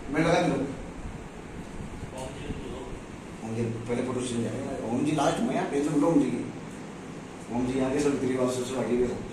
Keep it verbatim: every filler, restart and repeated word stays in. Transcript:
मैं लगा दूँ ओम जी पहले फोटो से जाएगा ओम जी लास्ट में यार टेंशन लो ओम जी की ओम जी आगे सब तेरी बात से आगे